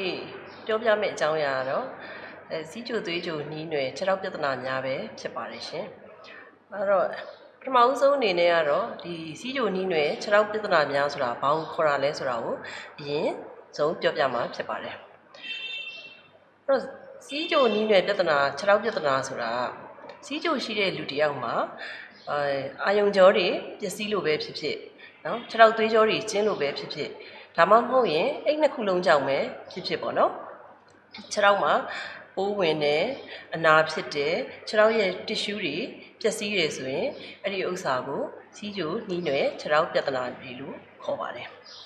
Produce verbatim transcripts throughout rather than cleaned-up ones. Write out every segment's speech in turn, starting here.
ပြောပြမယ့်အကြောင်းအရာကတော့အဲစီးကျိုသွေးကျိုနီးနွယ်ခြေထောက်ပြဿနာများပဲဖြစ်ပါတယ်ရှင်အဲ့တော့ပထမဦးဆုံးအနေနဲ့ကတော့ဒီစီးကျိုနီးနွယ်ခြေထောက်ပြဿနာများဆိုတာဘာကိုခေါ်တာလဲဆိုတာကိုအရင်ဆုံးပြောပြမှာဖြစ်ပါတယ်အဲ့တော့စီးကျိုနီးနွယ်ပြဿနာခြေထောက်ပြဿနာဆိုတာစီးကျိုရှိတဲ့လူတစ်ယောက်မှာအဲအာယုံကြောတွေပျက်စီးလို့ပဲဖြစ်ဖြစ်နော်ခြေထောက်သွေးကြောတွေကျဉ်းလို့ပဲဖြစ်ဖြစ်ဒါမှမဟုတ်ရင်အဲ့နှစ်ခုလုံးကြောင့်ပဲဖြစ်ဖြစ်ပေါ့နော်ခြေထောက်မှာပိုးဝင်တယ်အနာဖြစ်တယ်ခြေထောက်ရဲ့ tissue တွေပျက်စီးတယ်ဆိုရင်အဲ့ဒီဥစ္စာကိုစီးကျိုနီးနွယ်ခြေထောက်ပြဿနာတွေလို့ခေါ်ပါတယ်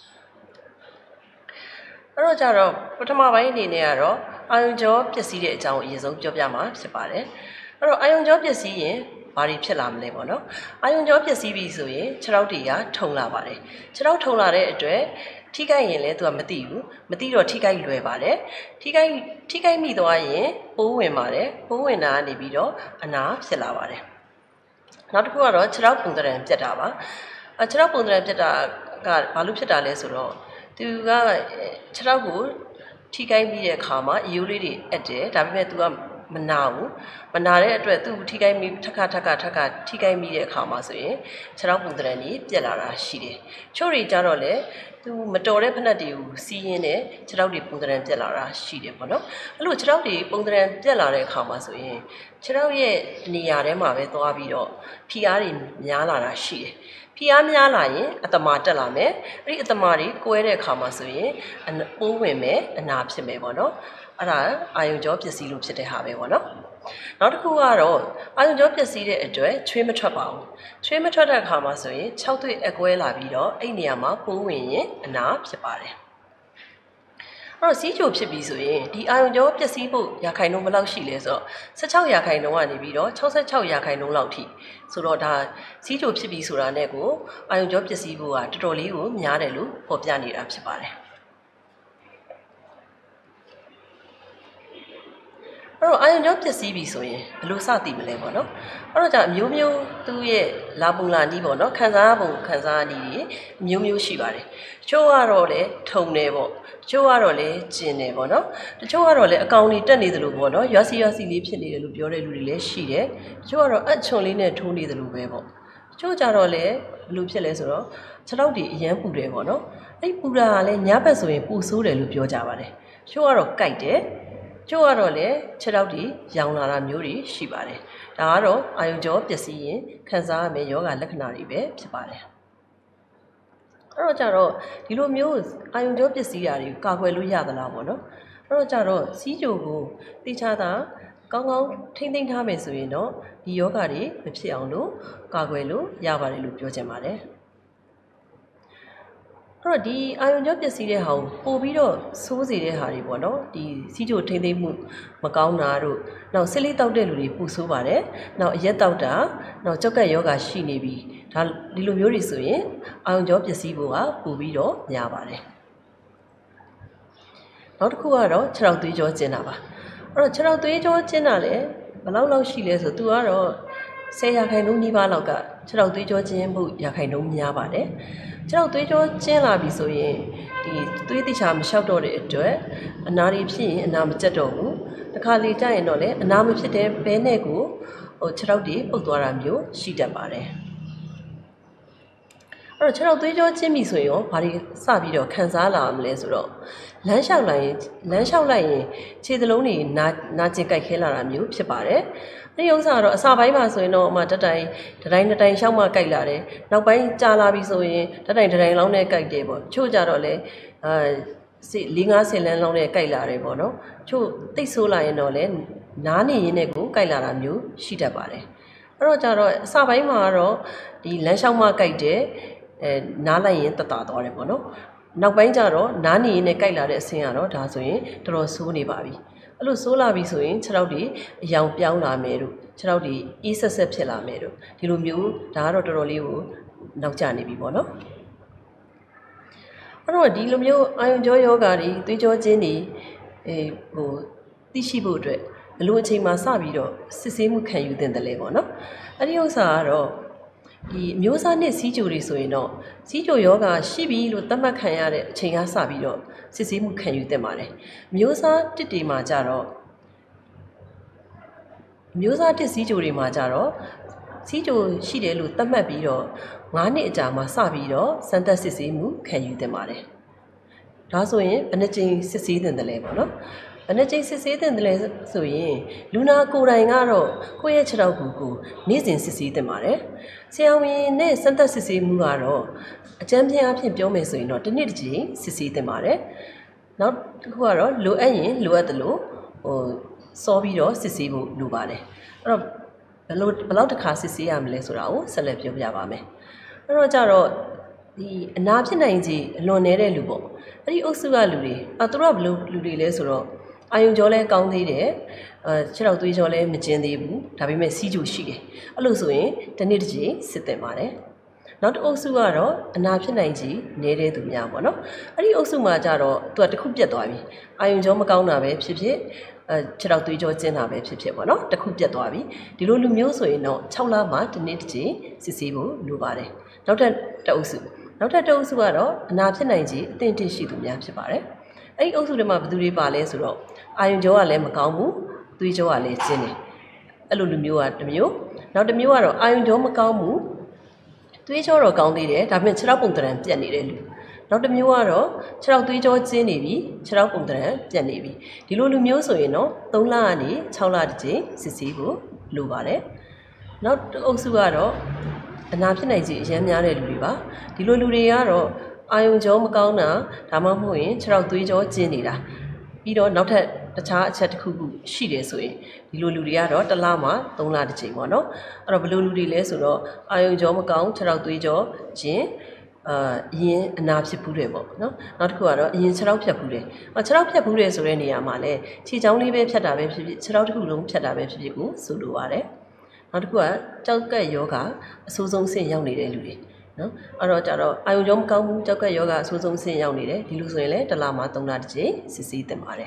အဲ့တော့ကြတော့ပထမပိုင်းအနေနဲ့ကတော့အာယုံကြောပျက်စီးတဲ့အကြောင်းအရင်ဆုံးပြောပြမှာဖြစ်ပါတယ်အဲ့တော့အာယုံကြောပျက်စီးရင်ဘာတွေဖြစ်လာမလဲပေါ့နော်အာယုံကြောပျက်စီးပြီဆိုရင်ခြေထောက်တွေကထုံလာပါတယ်ခြေထောက်ထုံလာတဲ့အတွက်ထိခိုက်ရင်လည်းသူကမသိဘူးမသိတော့ထိခိုက်လွယ်ပါတယ်ထိခိုက်ထိခိုက်မိသွားရင်ပိုးဝင်ပါတယ်ပိုးဝင်တာကနေပြီးတော့အနာဖြစ်လာပါတယ်နောက်တစ်ခုကတော့ခြေထောက်ပုံသဏ္ဍာန်ပြတ်တာပါအဲခြေထောက်ပုံသဏ္ဍာန်ပြတ်တာကဘာလို့ဖြစ်တာလဲဆိုတော့သူကခြေထောက်ကိုထိခိုက်ပြီးတဲ့အခါမှာအယိုးလေးတွေအက်တယ်ဒါပေမဲ့သူကမနာဘူးမနာတဲ့အတွက်သူ့ထိခိုက်မိထက်ခါထက်ခါထက်ခါထိခိုက်မိတဲ့အခါမှာဆိုရင်ခြေထောက်ပုံသဏ္ဍာန်ကြီးပြက်လာတာရှိတယ်ချို့တွေကြတော့လေသူမတော်တဲ့ဖက်နှက်တွေကိုစီးရင်းနဲ့ခြေထောက်တွေပုံသဏ္ဍာန်ပြက်လာတာရှိတယ်ပေါ့နော်အဲ့လိုခြေထောက်တွေပုံသဏ္ဍာန်ပြက်လာတဲ့အခါမှာဆိုရင်ခြေထောက်ရဲ့နေရာထဲမှာပဲသွားပြီးတော့ဖိအားတွေများလာတာရှိတယ်ဖိအားများလာရင်အတမာတက်လာမယ်အဲ့ဒီအတမာတွေကွဲတဲ့အခါမှာဆိုရင်ပိုးဝင်မယ်အနာဖြစ်မယ်ပေါ့နော်အဲ့ဒါအာယုံကြောပျက်စီးလို့ဖြစ်တဲ့ဟာပဲပေါ့နော်နောက်တစ်ခုကတော့အာယုံကြောပျက်စီးတဲ့အတွက်ချွေးမထွက်ပါဘူးချွေးမထွက်တဲ့အခါမှာဆိုရင်ခြေထောက်သွေးအကွဲလာပြီးတော့အဲ့နေရာမှာပိုးဝင်ရင်အနာဖြစ်ပါတယ်အဲ့တော့စီးကျိုဖြစ်ပြီးဆိုရင်ဒီအာယုံကြောပျက်စီးဖို့ရာခိုင်နှုန်းဘယ်လောက်ရှိလဲဆိုတော့十六ရာခိုင်နှုန်းကနေပြီးတော့၆၆ရာခိုင်နှုန်းလောက်ထိဆိုတော့ဒါစီးကျိုဖြစ်ပြီးဆိုတာနဲ့ကိုအာယုံကြောပျက်စီးဖို့ကတော်တော်လေးကိုများတယ်လို့ဖော်ပြနေတာဖြစ်ပါတယ်အဲ့တော့အာယုံကြောပျက်စီးပြီဆိုရင်ဘယ်လိုစသိမလဲပေါ့နော်အဲ့တော့じゃအမျိုးမျိုးသူ့ရဲ့လာပုံလာနီးပေါ့နော်ခံစားပုံခံစားနီးတွေမျိုးမျိုးရှိပါတယ်တချို့ကတော့လေထုံတယ်ပေါ့တချို့ကတော့လေကျင်တယ်ပေါ့နော်တချို့ကတော့လေအကောင်တွေတက်နေသလိုပေါ့နော်ရွာစီရွာစီလေးဖြစ်နေတယ်လို့ပြောတဲ့လူတွေလည်းရှိတယ်တချို့ကတော့အချွန်လေးနဲ့ထိုးနေတယ်လို့ပဲပေါ့တချို့ကြတော့လေဘယ်လိုဖြစ်လဲဆိုတော့ခြေထောက်တွေအရန်ပူတယ်ပေါ့နော်အဲ့ပူတာကလည်းညဘက်ဆိုရင်ပူဆိုးတယ်လို့ပြောကြပါတယ်တချို့ကတော့ကြိုက်တယ်ကျိုးကတော့လေခြေထောက်တွေရောင်လာတာမျိုးတွေရှိပါတယ်ဒါကတော့အာယုံကြောပျက်စီးရင်ခံစားရမယ့်ယောဂလက္ခဏာတွေပဲဖြစ်ပါတယ်အဲ့တော့ကြတော့ဒီလိုမျိုးအာယုံကြောပျက်စီးတာတွေကိုကာကွယ်လို့ရသလားပေါ့နော်အဲ့တော့ကြတော့စီးကြိုကိုတိကျတာကောင်းကောင်းထိမ့်သိမ်းထားမယ်ဆိုရင်တော့ဒီယောဂတွေမဖြစ်အောင်လို့ကာကွယ်လို့ရပါတယ်လို့ပြောချင်ပါတယ်အဲ့တော့ဒီအာယုံကြောပျက်စီးတဲ့ဟာကိုပို့ပြီးတော့ဆိုးစေတဲ့ဟာတွေပေါ့နော်ဒီစီးကြိုထိမ့်သိမ့်မှုမကောင်းတာတို့နောက်ဆစ်လေးတောက်တဲ့လူတွေပူဆိုးပါတယ်နောက်အရက်တောက်တာနောက်ကြောက်ကက်ယောဂရှိနေပြီဒါဒီလိုမျိုးတွေဆိုရင်အာယုံကြောပျက်စီးဖို့ကပို့ပြီးတော့များပါတယ်နောက်တစ်ခုကတော့ခြေထောက်သွေးကြောကျဉ်တာပါအဲ့တော့ခြေထောက်သွေးကြောကျဉ်တာလည်းဘယ်လောက်လောက်ရှိလဲဆိုသူကတော့ဆယ်ရာခိုင်နှုန်းနီးပါးလောက်ကခြေထောက်သွေးကြောကျဉ်မှုရာခိုင်နှုန်းများပါတယ်ခြေထောက်သွေးကြောကျဉ်လာပြီဆိုရင်ဒီသွေးတိချာမလျှောက်တော့တဲ့အတွက်အနာတွေဖြစ်ရင်အနာမကျက်တော့ဘူးတစ်ခါလေကြာရင်တော့လေအနာမဖြစ်တဲ့ဘဲနဲ့ကိုဟိုခြေထောက်တွေပုတ်သွားတာမျိုးရှိတတ်ပါတယ်အဲ့တော့ခြေထောက်သွေးကြောကျဉ်ပြီဆိုရင်ရောဘာတွေစပြီးတော့ခံစားလာမလဲဆိုတော့လမ်းလျှောက်လိုက်ရင်လမ်းလျှောက်လိုက်ရင်ခြေသလုံးတွေနာနာကျင်ကြိုက်ခဲလာတာမျိုးဖြစ်ပါတယ်ဒီဥစ္စာကတော့အစာပိုင်းမှာဆိုရင်တော့အမှတတိုင်တတိုင်တတိုင်ရှောက်မှကြိုက်လာတယ်နောက်ပိုင်းကြာလာပြီဆိုရင်တတိုင်တတိုင်လောင်းနဲ့ကြိုက်တယ်ပေါ့ချို့ကြတော့လေအာလေးငါးဆယ်လမ်းလောင်းနဲ့ကြိုက်လာတယ်ပေါ့နော်ချို့တိတ်ဆိုးလာရင်တော့လေနားနေရင်းနဲ့ကိုကြိုက်လာတာမျိုးရှိတတ်ပါတယ်အဲ့တော့ကြတော့အစာပိုင်းမှာကတော့ဒီလမ်းလျှောက်မှကြိုက်တယ်အဲနားလိုက်ရင်တတသွားတယ်ပေါ့နော်နောက်ပိုင်းကျတော့နားနေရင်းနဲ့ကြိုက်လာတဲ့အဆင်းကတော့ဒါဆိုရင်တော်တော်ဆိုးနေပါပြီအဲ့လိုဆိုးလာပြီဆိုရင်ခြေထောက်တွေအယောင်ပြောင်းလာမယ်တို့ခြေထောက်တွေအေးဆက်ဆက်ဖြစ်လာမယ်တို့ဒီလိုမျိုးဒါကတော့တော်တော်လေးကိုနောက်ကျနေပြီပေါ့နော်အဲ့တော့ဒီလိုမျိုးအာယုံကြောယောဂါတွေသွေးကြောကျဉ်တွေအဲဟိုသိရှိဖို့အတွက်ဘယ်လိုအချိန်မှစပြီးတော့စစ်ဆေးမှုခံယူသင့်တယ်လဲပေါ့နော်အဲ့ဒီဥစ္စာကတော့ 이 묘사는 시조리 소이노 시조 요가 십이로 땀막한야래 제가 사비로 시시무 칸유때 말해 묘사 뜻이 맞아로 묘사 뜻 시조리 맞아로 시조 시대로 땀막비로 ngani 아자마 사비로 산타 시시무 칸유때 말해 다소인 어느진 시시된들래 뭐노 어느진 시시된들래 소인 루나 고라인가로 코에 치라고 니진 시시된 말해 세영이네 산타 시시무가로အကျမ်းပြအဖြစ်ပြောမယ်ဆိုရင်တော့တစ်နေ့တစ်ချိန်စစ်ဆေးတင်ပါတယ်နောက်တစ်ခုကတော့လိုအပ်ရင်လိုအပ်တယ်လို့ဟိုစောပြီးတော့စစ်ဆေးဖို့လိုပါတယ်အဲ့တော့ဘယ်လိုဘယ်လောက်တစ်ခါစစ်ဆေးရမလဲဆိုတာကိုဆက်လက်ပြောပြပါမယ်အဲ့တော့ကြတော့ဒီအနာဖြစ်နိုင်ခြေအလွန်နေတဲ့လူပေါ့အဲ့ဒီအုပ်စုကလူတွေအဲသူတို့ကဘယ်လိုလူတွေလဲဆိုတော့အာယုံကြောလဲကောင်းသေးတယ်အဲခြေထောက်သွေးကြောလဲမကျင်းသေးဘူးဒါပေမဲ့စီးကြိုရှိတယ်အဲ့လိုဆိုရင်တစ်နေ့တစ်ချိန်စစ်တင်ပါတယ်နောက်တစ်အုပ်စုကတော့အနာဖြစ်နိုင်ကြီးနေတဲ့သူများပေါ့နော်အဲ့ဒီအုပ်စုမှာကြတော့သူကတစ်ခုပြတ်သွားပြီအာယုံကြောမကောင်းတာပဲဖြစ်ဖြစ်အဲခြေထောက်သွေးကြောကျင်းတာပဲဖြစ်ဖြစ်ပေါ့နော်တစ်ခုပြတ်သွားပြီဒီလိုလူမျိုးဆိုရင်တော့၆လမှတစ်နေ့တစ်ချိန်စစ်ဆေးဖို့လိုပါတယ်နောက်ထပ်တစ်အုပ်စုနောက်ထပ်တစ်အုပ်စုကတော့အနာဖြစ်နိုင်ကြီးအသင့်တင့်ရှိသူများဖြစ်ပါတယ်အဲ့ဒီအုပ်စုတွေမှာဘယ်သူတွေပါလဲဆိုတော့အာယုံကြောကလည်းမကောင်းဘူးသွေးကြောကလည်းကျင်းတယ်အဲ့လိုလူမျိုးကတစ်မျိုးနောက်တစ်မျိုးကတော့အာယုံကြောမကောင်းဘူးသွေးကြောတော့ကောင်းသေးတယ်ဒါပေမဲ့ခြေထောက်ပုံသဏ္ဍာန်ပြတ်နေတဲ့လူနောက်တစ်မျိုးကတော့ခြေထောက်သွေးကြောကျင်းနေပြီခြေထောက်ပုံသဏ္ဍာန်ပြတ်နေပြီဒီလိုလူမျိုးဆိုရင်တော့၃လကနေ၆လတစ်ကြိမ်စစ်ဆေးဖို့လိုပါတယ်နောက်တစ်အုပ်စုကတော့အနာဖြစ်နိုင်ခြေအများများတဲ့လူတွေပါဒီလိုလူတွေကတော့အာယုံကြောမကောင်းတာဒါမှမဟုတ်ရင်ခြေထောက်သွေးကြောကျင်းနေတာပြီးတော့နောက်ထပ်တခြားအချက်တစ်ခုခုရှိတယ်ဆိုရင်ဒီလိုလူတွေကတော့တစ်လမှသုံးလတစ်ချိန်ပေါ့နော်အဲ့တော့ဘယ်လိုလူတွေလဲဆိုတော့အာယုံကြောမကောင်းခြေထောက်သွေးကြောခြင်းအာအရင်အနာဖြစ်ဘူးတယ်ပေါ့နော်နောက်တစ်ခုကတော့အရင်ခြေထောက်ဖြတ်ဘူးတယ်အခြေထောက်ဖြတ်ဘူးတယ်ဆိုတဲ့နေရာမှာလဲခြေချောင်းလေးပဲဖြတ်တာပဲဖြစ်ဖြစ်ခြေထောက်တစ်ခုလုံးဖြတ်တာပဲဖြစ်ဖြစ်ကိုဆိုလိုပါတယ်နောက်တစ်ခုကကြောက်ကက်ယောဂအဆိုးဆုံးဆင့်ရောက်နေတဲ့လူတွေနော်အဲ့တော့ကြတော့အာယုံကြောမကောင်းဘူးကြောက်ကက်ယောဂအဆိုးဆုံးဆင့်ရောက်နေတယ်ဒီလိုဆိုရင်လည်းတစ်လမှသုံးလတစ်ချိန်စစ်ဆေးတင်ပါတယ်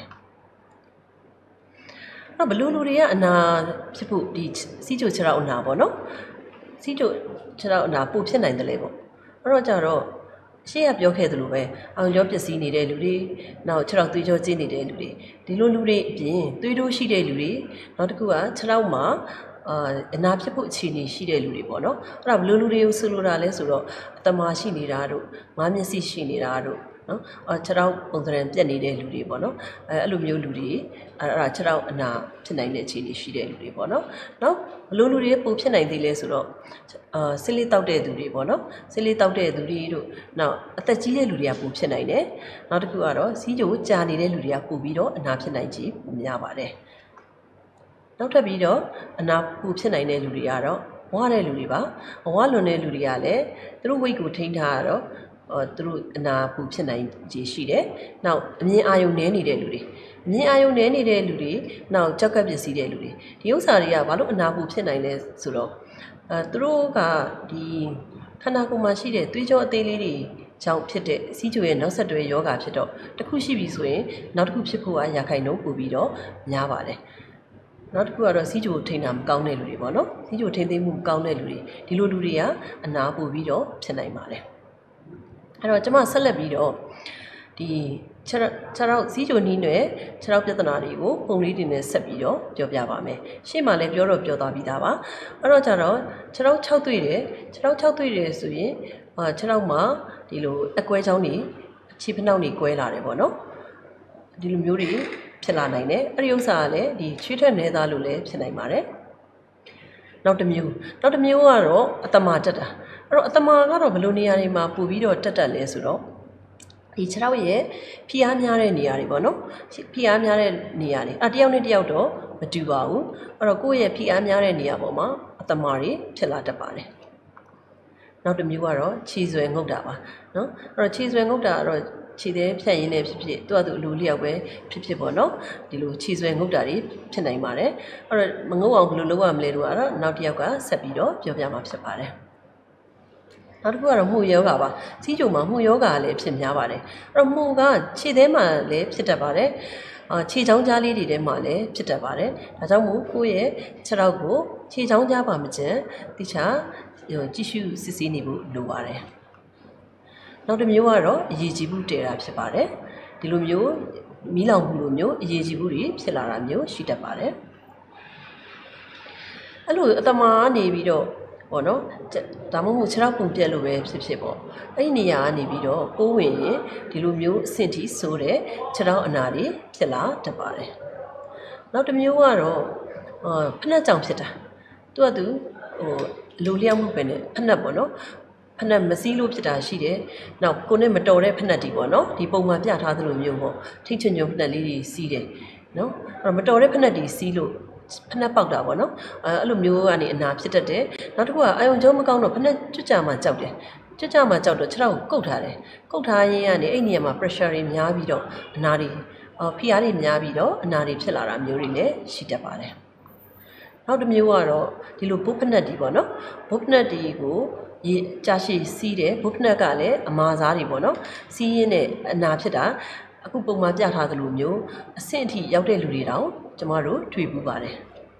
ဘလူလူတွေကအနာဖြစ်ဖို့ဒီစီးချိုခြေထောက်အနာပေါ့နော်စီးချိုခြေထောက်အနာပိုဖြစ်နိုင်တယ်လေပေါ့အဲ့တော့ကြတော့ရှေ့ကပြောခဲ့သလိုပဲအောင်ကြောပစ္စည်းနေတဲ့လူတွေနောက်ခြေထောက်သွေးကြောကျင်းနေတဲ့လူတွေဒီလိုလူတွေအပြင်သွေးတိုးရှိတဲ့လူတွေနောက်တစ်ခုကခြေထောက်မှာအာအနာဖြစ်ဖို့အခြေအနေရှိတဲ့လူတွေပေါ့နော်အဲ့ဒါဘလူလူတွေကိုဆိုလိုတာလဲဆိုတော့အတမာရှိနေတာတို့ငါးမျက်စိရှိနေတာတို့နော်အဲခြေထောက်ပုံစံပြက်နေတဲ့လူတွေပေါ့နော်အဲအဲ့လိုမျိုးလူတွေအဲ့ဒါခြေထောက်အနာဖြစ်နိုင်တဲ့အခြေအနေရှိတဲ့လူတွေပေါ့နော်နောက်ဘလို့လူတွေပုံဖြစ်နိုင်သေးလဲဆိုတော့အာဆစ်လေးတောက်တဲ့သူတွေပေါ့နော်ဆစ်လေးတောက်တဲ့သူတွေတို့နောက်အသက်ကြီးတဲ့လူတွေကပုံဖြစ်နိုင်တယ်နောက်တစ်ခုကတော့စီးကြိုကြာနေတဲ့လူတွေကပို့ပြီးတော့အနာဖြစ်နိုင်ခြင်းပိုများပါတယ်နောက်ထပ်ပြီးတော့အနာပို့ဖြစ်နိုင်တဲ့လူတွေကတော့ဝါတဲ့လူတွေပါဝါလွန်တဲ့လူတွေကလည်းသူတို့ weight ကိုထိန်းထားရတော့အော်သူတို့အနာပူဖြစ်နိုင်ခြေရှိတယ်။နောက်အမြင်အာရုံနည်းနေတဲ့လူတွေအမြင်အာရုံနည်းနေတဲ့လူတွေနောက်ကြောက်ကပ်ပစ္စည်းတဲ့လူတွေဒီဥစ္စာတွေကဘာလို့အနာပူဖြစ်နိုင်လဲဆိုတော့အဲသူတို့ကဒီခန္ဓာကိုယ်မှာရှိတဲ့သွေးကြောအသေးလေးတွေကြောင့်ဖြစ်တဲ့စီးကျိုရဲ့နောက်ဆက်တွဲယောဂဖြစ်တော့တစ်ခုရှိပြီဆိုရင်နောက်တစ်ခုဖြစ်ဖို့ကရာခိုင်နှုန်းပိုပြီးတော့များပါတယ်။နောက်တစ်ခုကတော့စီးကျိုထိန်းတာမကောင်းတဲ့လူတွေပေါ့နော်။စီးကျိုထိန်းသိမ်းမှုမကောင်းတဲ့လူတွေဒီလိုလူတွေကအနာပိုပြီးတော့ဖြစ်နိုင်ပါတယ်။အဲ့တော့ကျွန်မဆက်လက်ပြီးတော့ဒီခြေထောက်စီးချိုနီးနဲ့ခြေထောက်ပြဿနာတွေကိုပုံလေးတင်နဲ့ဆက်ပြီးတော့ပြောပြပါမယ်။ရှေ့မှာလည်းပြောတော့ပြောသွားပြီးသားပါ။အဲ့တော့ကျတော့ခြေထောက်၆တွေ့တယ်ခြေထောက်၆တွေ့တယ်ဆိုရင်အာခြေထောက်မှာဒီလိုအကွဲချောင်းတွေခြေဖနှောက်တွေကွဲလာတယ်ပေါ့နော်။ဒီလိုမျိုးတွေဖြစ်လာနိုင်တယ်။အဲ့ဒီဥစ္စာကလည်းဒီချွေးထက်နေသားလို့လည်းဖြစ်နိုင်ပါတယ်။နောက်တစ်မျိုးနောက်တစ်မျိုးကတော့အတမာတက်တာအဲ့တော့အတမာကတော့ဘယ်လိုနေရာတွေမှာပို့ပြီးတော့တက်တက်လဲဆိုတော့ဒီခြေထောက်ရဲ့ဖိအားများတဲ့နေရာတွေပေါ့နော်ဖိအားများတဲ့နေရာတွေအဲ့တယောက်နဲ့တယောက်တော့မတူပါဘူးအဲ့တော့ကိုယ့်ရဲ့ဖိအားများတဲ့နေရာပေါ်မှာအတမာတွေဖြစ်လာတတ်ပါတယ်နောက်တစ်မျိုးကတော့ခြေဆွဲငုတ်တာပါနော်အဲ့တော့ခြေဆွဲငုတ်တာကတော့ခြေသေးဖြတ်ရင်းနဲ့ဖြစ်ဖြစ်သူ့အတူအလိုလျောက်ပဲဖြစ်ဖြစ်ပေါ့နော်ဒီလိုခြေဆွဲငုတ်တာတွေဖြစ်နိုင်ပါတယ်အဲ့တော့မငုတ်အောင်ဘယ်လိုလုပ်ရမလဲတို့ကတော့နောက်တစ်ယောက်ကဆက်ပြီးတော့ပြောပြမှာဖြစ်ပါတယ်နောက်တစ်ခုကတော့မှုယောဂပါစီးကြုံမှာမှုယောဂလည်းဖြစ်များပါတယ်အဲ့တော့မှုကခြေသေးမှာလည်းဖြစ်တတ်ပါတယ်အာခြေချောင်းကြားလေးတွေထဲမှာလည်းဖြစ်တတ်ပါတယ်ဒါကြောင့်မို့ကိုယ့်ရဲ့ခြေထောက်ကိုခြေချောင်းကြားပါမကျန်တိချာကြည့်ရှုစစ်ဆေးနေဖို့လိုပါတယ်နောက်တစ်မျိုးကတော့အရေးကြီးမှုတည်တာဖြစ်ပါတယ်ဒီလိုမျိုးမီးလောင်မှုလိုမျိုးအရေးကြီးမှုတွေဖြစ်လာတာမျိုးရှိတတ်ပါတယ်အဲ့လိုအတမားနေပြီးတော့ပေါ့နော်ဒါမှမဟုတ်ခြေထောက်ပုံပြက်လို့ပဲဖြစ်ဖြစ်ပေါ့အဲ့ဒီနေရာကနေပြီးတော့ပိုးဝင်ရင်ဒီလိုမျိုးအဆင့်ထိဆိုးတဲ့ခြေထောက်အနာတွေဖြစ်လာတတ်ပါတယ်နောက်တစ်မျိုးကတော့ဖက်နှက်ကြောင့်ဖြစ်တာသူကသူဟိုလိုလျောက်မှုပဲနဲ့ဖက်နှက်ပေါ့နော်ဖက်နှက်မစည်းလို့ဖြစ်တာရှိတယ်နောက်ကိုနဲ့မတော်တဲ့ဖက်နှက်တွေပေါ့နော်ဒီပုံမှန်ပြထားသလိုမျိုးပေါ့ထိချွညွညွဖက်နှက်လေးတွေစီးတယ်နော်အဲ့တော့မတော်တဲ့ဖက်နှက်တွေစီးလို့ဖက်နှက်ပေါက်တာပေါ့နော်အဲအဲ့လိုမျိုးကနေအနာဖြစ်တတ်တယ်နောက်တစ်ခုကအာယုံကြောမကောင်းတော့ဖက်နှက်ကြွကြမှာကြောက်တယ်ကြွကြမှာကြောက်တော့ခြေထောက်ကိုကုတ်ထားတယ်ကုတ်ထားရင်းကနေအဲ့နေရာမှာ pressure တွေများပြီးတော့အနာတွေဖိအားတွေများပြီးတော့အနာတွေဖြစ်လာတာမျိုးတွေလည်းရှိတတ်ပါတယ်နောက်တစ်မျိုးကတော့ဒီလိုဘုတ်ဖက်နှက်တွေပေါ့နော်ဘုတ်ဖက်နှက်တွေကိုရေကြာရှည်စီးတယ်ဘုတ်ဖက်နှက်ကလည်းအမာစားတွေပေါ့နော်စီးရင်းနဲ့အနာဖြစ်တာအခုပုံမှန်ပြထားသလိုမျိုးအဆင့်အထိရောက်တဲ့လူတွေတောင်ကျမတို့တွေ့ပူပါတယ်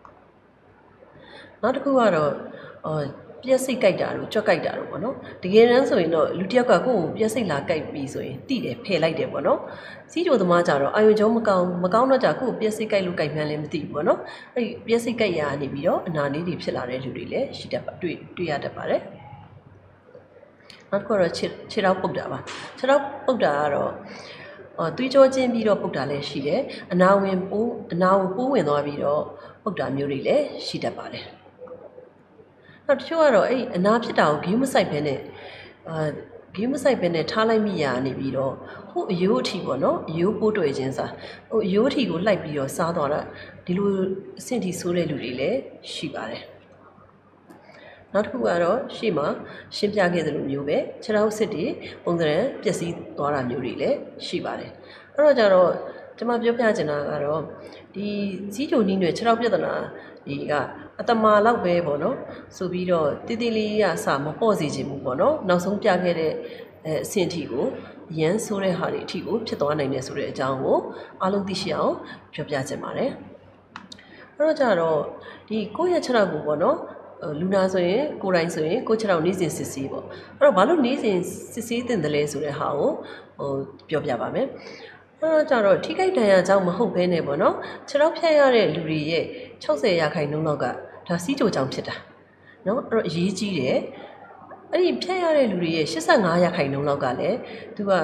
နောက်တစ်ခုကတော့အော်ပြက်စိတ်ကြိုက်တာတို့ကြွက်ကြိုက်တာတို့ပေါ့နော်တကယ်တမ်းဆိုရင်တော့လူတစ်ယောက်ကကိုယ့်ကိုပြက်စိတ်လာကြိုက်ပြီးဆိုရင်တိတယ်ဖယ်လိုက်တယ်ပေါ့နော်စီးကြိုသမားကြတော့အာယုံကြောမကောင်းမကောင်းတော့ကြကိုယ့်ကိုပြက်စိတ်ကြိုက်လို့ကြိုက်မှန်းလည်းမသိဘူးပေါ့နော်အဲ့ဒီပြက်စိတ်ကြိုက်ရာနေပြီးတော့အနာလေးတွေဖြစ်လာတဲ့လူတွေလည်းရှိတတ်ပါတွေ့တွေ့ရတတ်ပါတယ်နောက်တစ်ခုတော့ခြေခြေထောက်ပုတ်တာပါခြေထောက်ပုတ်တာကတော့အော်သွေးကြောချင်းပြီးတော့ပုတ်တာလည်းရှိတယ်အနာဝင်ပိုးအနာကိုပိုးဝင်သွားပြီးတော့ပုတ်တာမျိုးတွေလည်းရှိတတ်ပါတယ်နောက်တချို့ကတော့အဲ့အနာဖြစ်တာကိုဂိမ်းမဆိုင်ဘဲနဲ့အာဂိမ်းမဆိုင်ဘဲနဲ့ထားလိုက်မိရနေပြီးတော့ဟိုအယိုးအထီပေါ့နော်အယိုးပိုးတွေ့ခြင်းစားဟိုအယိုးအထီကိုလိုက်ပြီးတော့စားသွားတာဒီလိုအဆင့်ထိဆိုးတဲ့လူတွေလည်းရှိပါတယ်နောက်တစ်ခုကတော့ရှေ့မှာရှင်းပြခဲ့သလိုမျိုးပဲခြေထောက်စစ်တွေပုံစံပျက်စီးသွားတာမျိုးတွေလည်းရှိပါတယ်အဲ့တော့ကြတော့ကျွန်မပြောပြချင်တာကတော့ဒီစီးကြိုနီးတွေခြေထောက်ပြဿနာဒီကအတမာလောက်ပဲပေါ့နော်ဆိုပြီးတော့တိတိလေးရအစမပေါ့စေချင်ဘူးပေါ့နော်နောက်ဆုံးပြခဲ့တဲ့အဆင့်အထိကိုရန်ဆိုးတဲ့ဟာတွေအထိကိုဖြစ်သွားနိုင်တယ်ဆိုတဲ့အကြောင်းကိုအားလုံးသိရှိအောင်ပြောပြချင်ပါတယ်အဲ့တော့ကြတော့ဒီကိုယ့်ရဲ့ခြေထောက်ကိုပေါ့နော်လူနာဆိုရင်ကိုယ်တိုင်ဆိုရင်ကိုယ်ခြေထောက်နေစဉ်စစ်ဆေးပေါ့အဲ့တော့ဘာလို့နေစဉ်စစ်ဆေးတင်တယ်လဲဆိုတဲ့ဟာကိုဟိုပြောပြပါမယ်အဲ့တော့ကြတော့ထိခိုက်ဒဏ်ရာကြောင့်မဟုတ်ဘဲနဲ့ပေါ့နော်ခြေထောက်ဖြတ်ရတဲ့လူတွေရဲ့၆၀ရာခိုင်နှုန်းလောက်ကဒါစီးကြိုကြောင့်ဖြစ်တာနော်အဲ့တော့အရေးကြီးတယ်အဲ့ဒီဖြတ်ရတဲ့လူတွေရဲ့၈၅ရာခိုင်နှုန်းလောက်ကလည်းသူက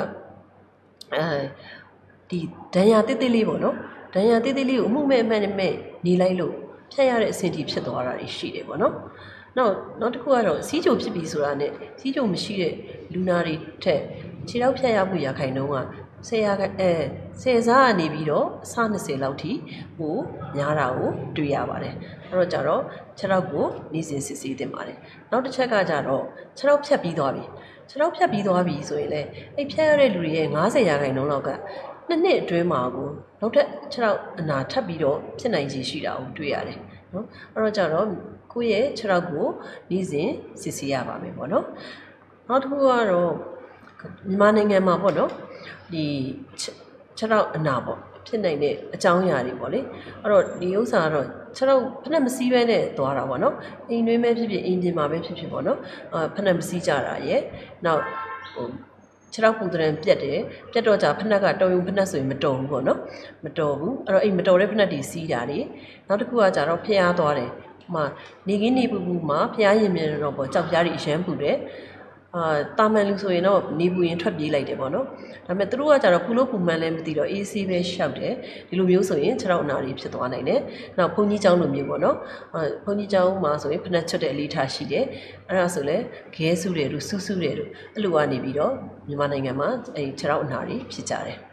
အဲဒီဒဏ်ရာတိတိလေးပေါ့နော်ဒဏ်ရာတိတိလေးကိုအမှုမဲ့အမှန်နဲ့နေလိုက်လို့ဖြတ်ရတဲ့အဆင့်ထိဖြစ်သွားတာရှိတယ်ပေါ့နော်နောက်နောက်တစ်ခုကတော့စီးကြိုဖြစ်ပြီဆိုတာနဲ့စီးကြိုမရှိတဲ့လူနာတွေထက်ခြေထောက်ဖြတ်ရမှုရာခိုင်နှုန်းကဆယ်ရာအဲဆယ်စားကနေပြီးတော့အဆ၂၀လောက်ထိဟိုများတာကိုတွေ့ရပါတယ်အဲ့တော့ကြတော့ခြေထောက်ကိုနေစဉ်စစ်ဆေးတင်ပါတယ်နောက်တစ်ချက်ကကြတော့ခြေထောက်ဖြတ်ပြီးသွားပြီခြေထောက်ဖြတ်ပြီးသွားပြီဆိုရင်လည်းအဲ့ဖြတ်ရတဲ့လူတွေရဲ့၅၀ရာခိုင်နှုန်းလောက်ကနှစ်နှစ်အတွင်းမှာကိုနောက်ထပ်ခြေထောက်အနာထပ်ပြီးတော့ဖြစ်နိုင်ခြေရှိတာကိုတွေ့ရတယ်နော်အဲ့တော့ကြတော့ကိုယ့်ရဲ့ခြေထောက်ကိုနေစဉ်စစ်ဆေးရပါမယ်ပေါ့နော်နောက်တစ်ခုကတော့မြန်မာနိုင်ငံမှာပေါ့နော်ဒီခြေထောက်အနာပေါ့ဖြစ်နိုင်တဲ့အကြောင်းအရာတွေပေါ့လေအဲ့တော့ဒီဥစ္စာကတော့ခြေထောက်ဖက်နှက်မစည်းဘဲနဲ့သွားတာပေါ့နော်အိမ်တွင်းပဲဖြစ်ဖြစ်အိမ်ပြင်မှာပဲဖြစ်ဖြစ်ပေါ့နော်အာဖက်နှက်မစည်းကြတာရဲ့နောက်ဟိုခြေထောက်ပုံသဏ္ဍာန်ပြတ်တယ်ပြတ်တော့ကြဖက်နှက်ကတော်ရုံဖက်နှက်ဆိုရင်မတော်ဘူးပေါ့နော်မတော်ဘူးအဲ့တော့အဲ့မတော်တဲ့ဖက်နှက်တွေစီးတာတွေနောက်တစ်ခုကကြတော့ဖျားသွားတယ်ဟိုမှာနေကင်းနေပူပူမှာဖျားရင်မြန်တော့ပေါ့ကြောက်ပြားတွေအရန်ပူတယ်အာတာမန်လူဆိုရင်တော့နေပူရင်ထွက်ပြေးလိုက်တယ်ပေါ့နော်ဒါပေမဲ့သူတို့ကကြတော့ပူလို့ပူမှန်းလည်းမသိတော့အေးဆေးပဲရှောက်တယ်ဒီလိုမျိုးဆိုရင်ခြေထောက်အနာတွေဖြစ်သွားနိုင်တယ်နောက်ဘုန်းကြီးကျောင်းလိုမျိုးပေါ့နော်အာဘုန်းကြီးကျောင်းမှာဆိုရင်ဖက်နှက်ချွတ်တဲ့အလေးထားရှိတယ်အဲ့ဒါဆိုလဲခဲဆူတယ်လို့ဆူဆူတယ်လို့အဲ့လိုကနေပြီးတော့မြန်မာနိုင်ငံမှာအဲခြေထောက်အနာတွေဖြစ်ကြတယ်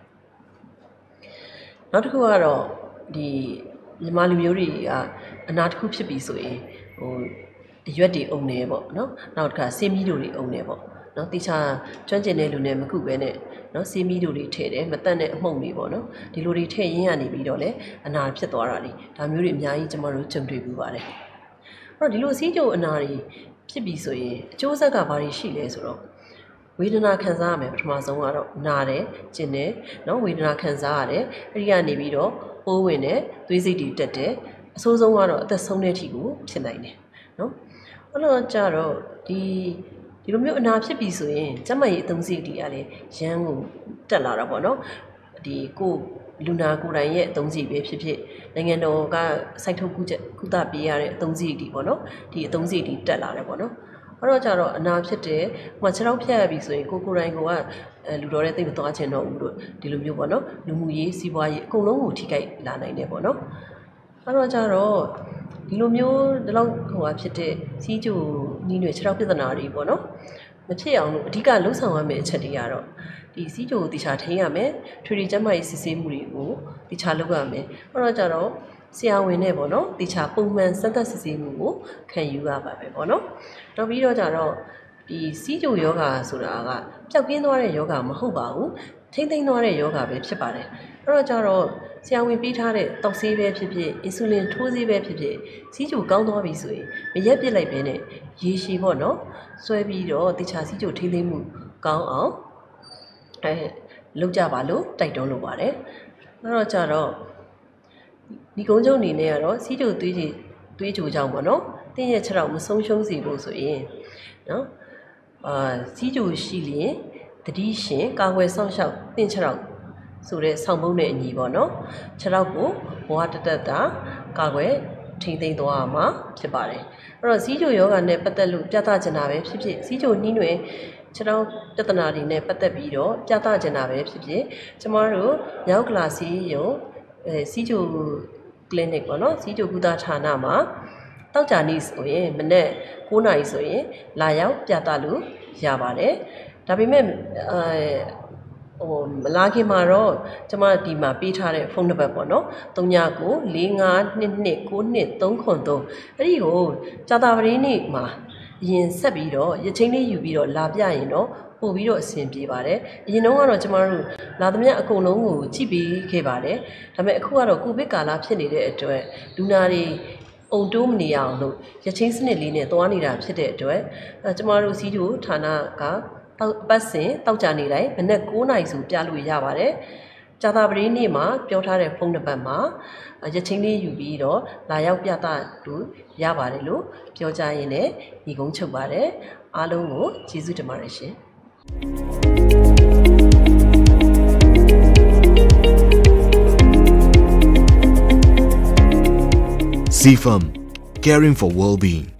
နောက်တစ်ခုကတော့ဒီမြန်မာလူမျိုးတွေကအနာတစ်ခုဖြစ်ပြီဆိုရင်ဟိုအရွက်တွေအုံနေပေါ့နော်နောက်တစ်ခါဆေးမီးတို့တွေအုံနေပေါ့နော်တိချာကျွမ်းကျင်တဲ့လူနဲ့မကုပဲနဲ့နော်ဆေးမီးတို့တွေထည့်တယ်မတတ်တဲ့အမှုန့်တွေပေါ့နော်ဒီလိုတွေထည့်ရင်းရနေပြီးတော့လေအနာဖြစ်သွားတာလေဒါမျိုးတွေအများကြီးကျွန်တော်တို့ကြုံတွေ့ပြီးပါတယ်အဲ့တော့ဒီလိုစီးကြိုအနာတွေဖြစ်ပြီဆိုရင်အကျိုးဆက်ကဘာတွေရှိလဲဆိုတော့ဝေဒနာခံစားရမယ်ပထမဆုံးကတော့နာတယ်ကျင်တယ်နော်ဝေဒနာခံစားရတယ်အဲ့ဒီကနေပြီးတော့ပိုးဝင်တယ်သွေးစိတ်တွေတက်တယ်အဆိုးဆုံးကတော့အသက်ဆုံးတဲ့အထိကိုဖြစ်နိုင်တယ်နော်အဲ့တော့ကြတော့ဒီ 디ဒီလိုမျိုးအနာဖြစ်ပြီဆိုရင်ကျမရဲ့အသုံးစရိတ်တွေကလည်းရန်ကိုတက်လာတာပေါ့နော်ဒီကိုလူနာကိုယ်တိုင်ရဲ့အသုံးစရိတ်ပဲဖြစ်ဖြစ်နိုင်ငံတော်ကစိုက်ထုတ်ကုချက်ကုသပေးရတဲ့အသုံးစရိတ်တွေပေါ့နော်ဒီအသုံးစရိတ်တွေတက်လာတယ်ပေါ့နော်အဲ့တော့ကြတော့အနာဖြစ်တယ်ဟိုခြေထောက်ဖြတ်ရပြီဆိုရင်ကိုကိုယ်တိုင်ကလူတော်တဲ့သိမသွားချင်တော့ဘူးလို့ဒီလိုမျိုးပေါ့နော်လူမှုရေးစီးပွားရေးအကုန်လုံးကိုထိခိုက်လာနိုင်တယ်ပေါ့နော်အဲ့တော့ကြတော့ဒီလိုမျိုးဒီလောက်ဟိုဟာဖြစ်တဲ့စီးကြိုနီးတွေခြေထောက်ပြဿနာတွေပေါ့နော်မဖြစ်အောင်လို့အဓိကလှုံ့ဆော်ရမယ့်အချက်တွေကတော့ဒီစီးကြိုကိုတခြားထိန်းရမယ်ထွေထွေကျန်းမာရေးစစ်ဆေးမှုတွေကိုတခြားလုပ်ရမယ်အဲ့တော့ကြတော့ဆရာဝန်နဲ့ပေါ့နော်တခြားပုံမှန်စမ်းသပ်စစ်ဆေးမှုကိုခံယူရပါပဲပေါ့နော်နောက်ပြီးတော့ကြတော့ဒီစီးကြိုယောဂါဆိုတာကပျောက်ကင်းသွားတဲ့ယောဂါမဟုတ်ပါဘူးထိမ့်သိမ်းသွားတဲ့ယောဂါပဲဖြစ်ပါတယ်အဲ့တော့ကြတော့ဆရာဝန်ပေးထားတဲ့တောက်ဆေးပဲဖြစ်ဖြစ်အင်ဆူလင်ထိုးဆေးပဲဖြစ်ဖြစ်စီးကြိုကောင်းသွားပြီဆိုရင်မရက်ပစ်လိုက်ပဲနဲ့ရေရှည်ပေါ့နော်ဆွဲပြီးတော့တခြားစီးကြိုထိမ့်သိမ်းမှုကောင်းအောင်အဲလုပ်ကြပါလို့တိုက်တွန်းလိုပါတယ်အဲ့တော့ကြတော့ဒီကုန်းကျုံအနေနဲ့ကတော့စီးကြိုသွေးကြည်သွေးကြိုကြောင့်ပေါ့နော်တင်းရဲ့ခြေထောက်မဆုံးရှုံးစေဖို့ဆိုရင်နော်အာစီးကြိုရှိလျင်တတိရှင်ကာဝယ်ဆောင်ရှောက်တင်းခြေထောက်ဆိုတဲ့ဆောင်းပုံးနဲ့အညီပေါ့နော်ခြေထောက်ကိုဘဝတတက်တာကာကွယ်ထိမ့်သိမ်းသွားမှာဖြစ်ပါတယ်အဲ့တော့စီးကြိုယောဂနဲ့ပတ်သက်လို့ပြသချင်တာပဲဖြစ်ဖြစ်စီးကြိုနှီးတွေခြေထောက်ပြဿနာတွေနဲ့ပတ်သက်ပြီးတော့ပြသချင်တာပဲဖြစ်ဖြစ်ကျမတို့မြောက်ကလာစီရုံအဲစီးကြို clinic ပေါ့နော်စီးကြိုကုသဌာနမှာတောက်ကြနေ့ဆိုရင်မနေ့၉နာရီဆိုရင်လာရောက်ပြသလို့ရပါတယ်ဒါပေမဲ့အဲဟိုမလာခင်မှာတော့ကျမဒီမှာပေးထားတဲ့ဖုန်းနံပါတ်ပေါ့နော်၃ညကို၄၅၂၂၉၂၃ခွန်၃အဲ့ဒီကိုကြာတာပရင်းနေ့မှာရင်ဆက်ပြီးတော့ရချင်းလေးယူပြီးတော့လာပြရင်တော့ပို့ပြီးတော့အဆင်ပြေပါတယ်အရင်တုန်းကတော့ကျမတို့လာသမျှအကုန်လုံးကိုကြည့်ပေးခဲ့ပါတယ်ဒါပေမဲ့အခုကတော့ကိုဗစ်ကာလဖြစ်နေတဲ့အတွက်လူနာတွေအုံတိုးမနေအောင်လို့ရချင်းစနစ်လေးနဲ့သွားနေတာဖြစ်တဲ့အတွက်အဲကျမတို့စီးကျိုဌာနကပတ်စဉ်တောက်ကြနေတိုင်းမနက်၉နာရီဆိုပြလို့ရပါတယ်ကြာတာပရင်းနေ့မှာပြောထားတဲ့ဖုန်းနံပါတ်မှာရချင်းလေးယူပြီးတော့လာရောက်ပြသလို့ရပါတယ်လို့ပြောကြရင်းနဲ့ညီကုန်းချုပ်ပါတယ်အားလုံးကိုကျေးဇူးတင်ပါတယ်ရှင် C F A M, caring for well-being.